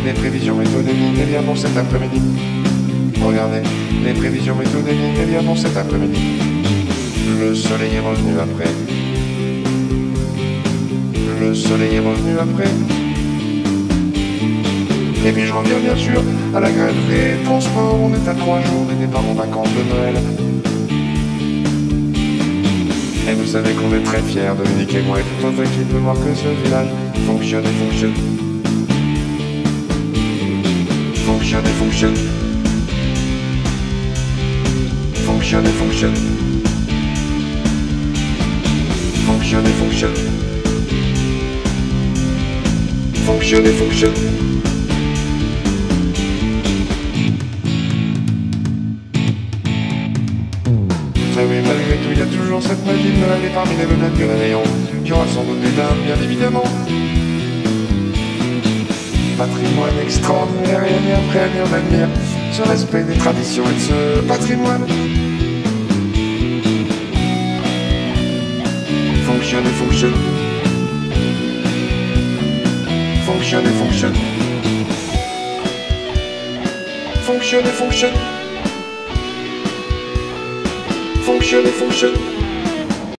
les prévisions météorologiques, eh bien pour cet après-midi. Regardez, les prévisions météorologiques, eh bien pour cet après-midi. Le soleil est revenu après. Le soleil est revenu après. Et puis je reviens bien sûr à la grève des transports. On est à 3 jours des départs en vacances de Noël. Et vous savez qu'on est très fiers, Dominique et moi et toute notre équipe, de voir que ce village fonctionne et fonctionne. Fonctionne et fonctionne. Fonctionne et fonctionne. Fonctionne et fonctionne. Fonctionne et fonctionne. Mais oui, malgré tout, il y a toujours cette magie de Noël et parmi les vedettes du réveillon, il y aura sans doute des dames, bien évidemment. Patrimoine extraordinaire et année après année on admire ce respect des traditions et de ce patrimoine. Fonctionne et fonctionne. Fonctionne et fonctionne. Fonctionne et fonctionne. Fonctionne et fonctionne.